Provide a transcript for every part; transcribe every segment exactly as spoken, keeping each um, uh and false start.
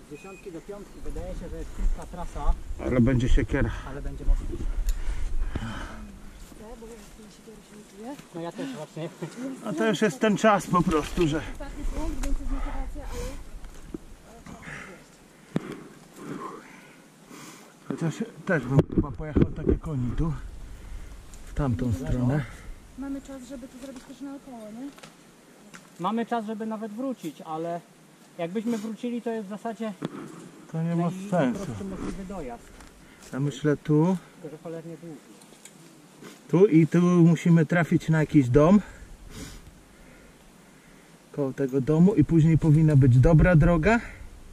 Z dziesiątki do piątki wydaje się, że jest krótka trasa. Ale będzie siekiera. Ale będzie mocniejsza. No ja też właśnie. A to już jest ten czas po prostu, że... Ostatni punkt, więc jest motywacja, ale... Chociaż też bym chyba pojechał tak jak oni tu. W tamtą stronę. Mamy czas, żeby to zrobić też naokoło, nie? Mamy czas, żeby nawet wrócić, ale jakbyśmy wrócili, to jest w zasadzie To nie ma naj- sensu. najprostszy możliwy dojazd. Ja myślę tu, Tylko że cholernie długi. tu i tu musimy trafić na jakiś dom. Koło tego domu i później powinna być dobra droga.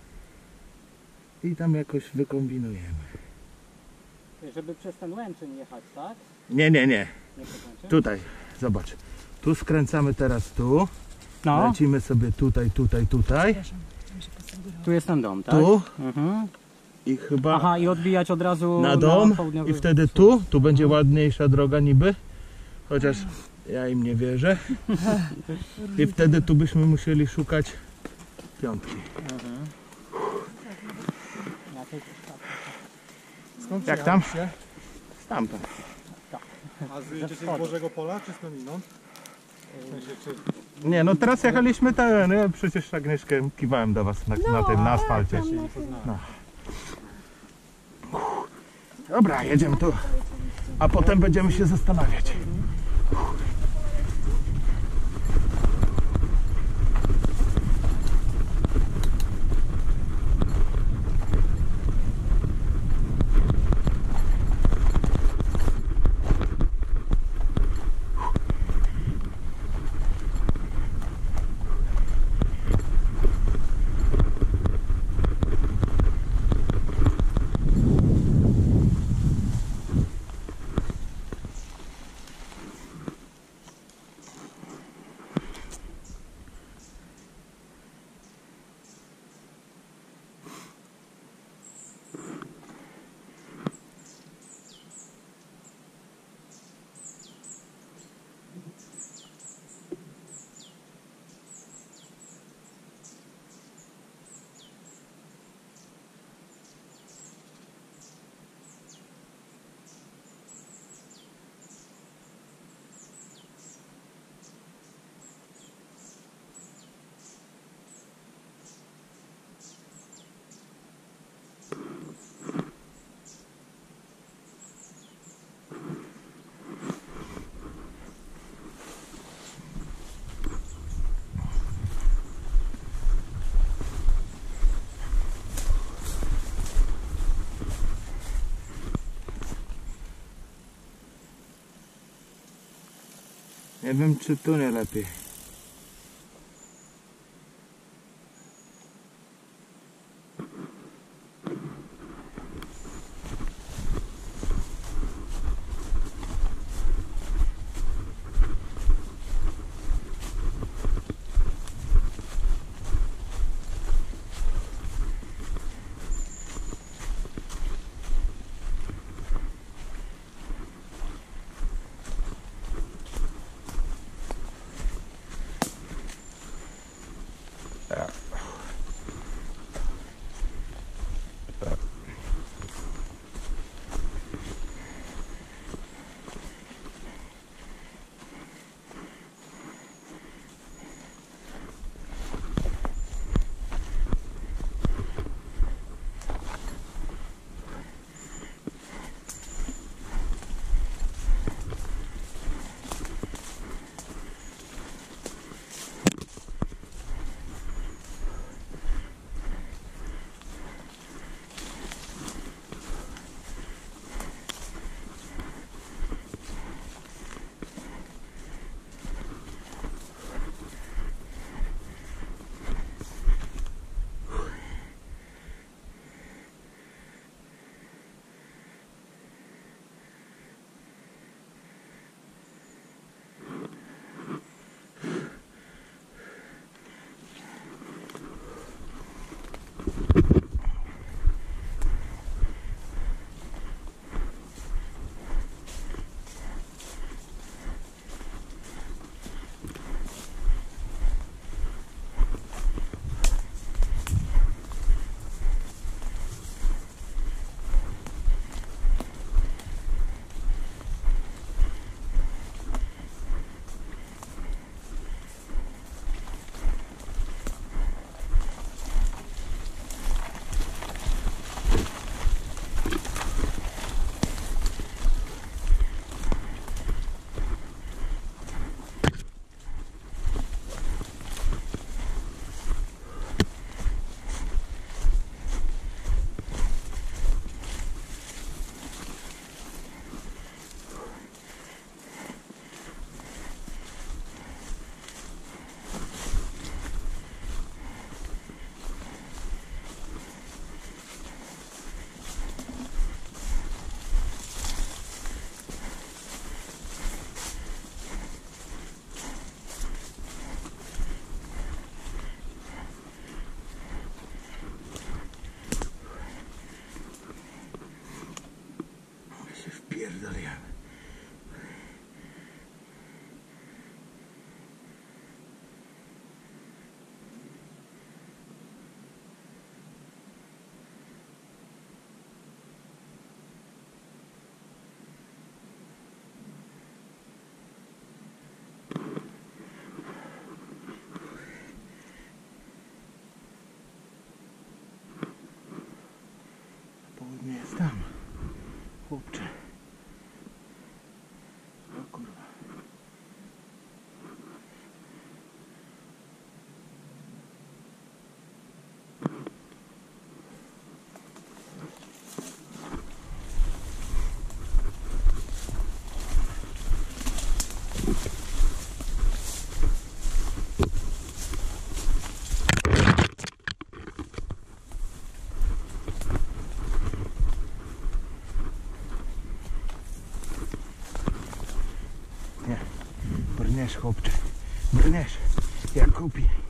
I tam jakoś wykombinujemy. Żeby przez ten Łęczyn jechać, tak? Nie, nie, nie. Nie przez Łęczyn? Tutaj, zobacz. Tu skręcamy teraz tu. No, Lecimy sobie tutaj, tutaj, tutaj. tu jest ten dom, tak? Tu Mhm. i chyba Aha, i odbijać od razu na dom. południowy I wtedy wschód. tu. Tu będzie ładniejsza droga niby. Chociaż ja im nie wierzę. I wtedy tu byśmy musieli szukać piątki. Mhm. Ja też tak. Skąd Jak tam? przyjechaliście? Stamtąd. A z, czy z Bożego Pola, czy skądinąd? W sensie, czy... Nie, no teraz jechaliśmy ten, ja przecież Agnieszkę kiwałem do was na, na tym, na asfalcie. No. Dobra, jedziemy tu. A potem będziemy się zastanawiać. Nie wiem, czy tu nie lepiej. chłopcze. Brniesz jak kupi.